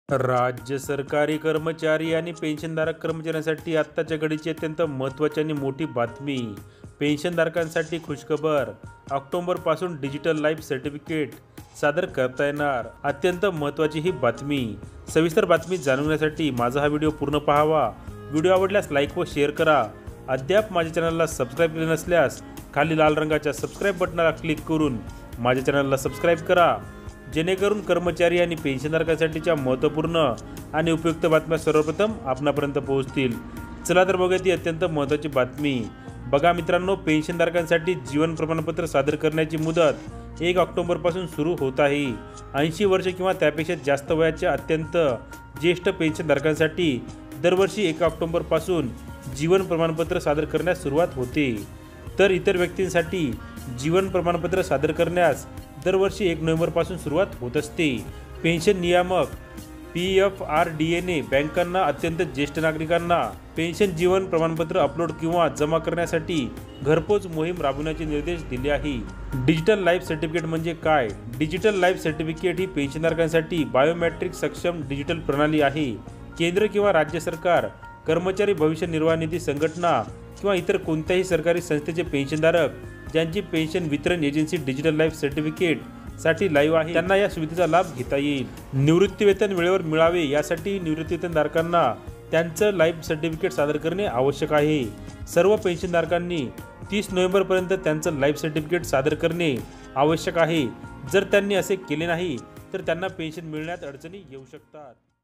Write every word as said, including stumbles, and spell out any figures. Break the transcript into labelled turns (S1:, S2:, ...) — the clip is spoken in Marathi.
S1: राज्य सरकारी कर्मचारी आणि पेन्शनधारक कर्मचाऱ्यांसाठी आत्ताच्या घडीची अत्यंत महत्त्वाची आणि मोठी बातमी. पेन्शनधारकांसाठी खुशखबर. ऑक्टोबरपासून डिजिटल लाईफ सर्टिफिकेट सादर करता येणार. अत्यंत महत्त्वाची ही बातमी. सविस्तर बातमी जाणून घेण्यासाठी माझा हा व्हिडिओ पूर्ण पाहावा. व्हिडिओ आवडल्यास लाईक व शेअर करा. अद्याप माझ्या चॅनलला सबस्क्राईब केले नसल्यास खाली लाल रंगाच्या सबस्क्राईब बटनाला क्लिक करून माझ्या चॅनलला सबस्क्राईब करा, जेणेकरून कर्मचारी आणि पेन्शनधारकांसाठीच्या महत्त्वपूर्ण आणि उपयुक्त बातम्या सर्वप्रथम आपणापर्यंत पोहोचतील. चला तर बघूया ती अत्यंत महत्त्वाची बातमी. बघा मित्रांनो, पेन्शनधारकांसाठी जीवन प्रमाणपत्र सादर करण्याची मुदत एक ऑक्टोबरपासून सुरू होत आहे. ऐंशी वर्ष किंवा त्यापेक्षा जास्त वयाच्या अत्यंत ज्येष्ठ पेन्शनधारकांसाठी दरवर्षी एक ऑक्टोबरपासून जीवन प्रमाणपत्र सादर करण्यास सुरुवात होते. तर इतर व्यक्तींसाठी जीवन प्रमाणपत्र सादर करण्यास दरवर्षी एक नोव्हेंबरपासून सुरुवात होत असते. पेन्शन नियामक पी एफ आर डी एने बँकांना अत्यंत ज्येष्ठ नागरिकांना पेन्शन जीवन प्रमाणपत्र अपलोड किंवा जमा करण्यासाठी घरपोच मोहीम राबवण्याचे निर्देश दिले आहे. डिजिटल लाईफ सर्टिफिकेट म्हणजे काय? डिजिटल लाईफ सर्टिफिकेट ही पेन्शनधारकांसाठी बायोमेट्रिक सक्षम डिजिटल प्रणाली आहे. केंद्र किंवा राज्य सरकार, कर्मचारी भविष्य निर्वाह निधी संघटना किंवा इतर कोणत्याही सरकारी संस्थेचे पेन्शनधारक ज्यांची पेन्शन वितरण एजन्सी डिजिटल लाईफ सर्टिफिकेट साठी लाईव्ह आहे, त्यांना या सुविधेचा लाभ घेता येईल. निवृत्तीवेतन वेळेवर मिळावे यासाठी निवृत्तीवेतनधारकांना त्यांचं लाईफ सर्टिफिकेट सादर करणे आवश्यक आहे. सर्व पेन्शनधारकांनी तीस नोव्हेंबरपर्यंत त्यांचं लाईफ सर्टिफिकेट सादर करणे आवश्यक आहे. जर त्यांनी असे केले नाही तर त्यांना पेन्शन मिळण्यात अडचणी येऊ शकतात.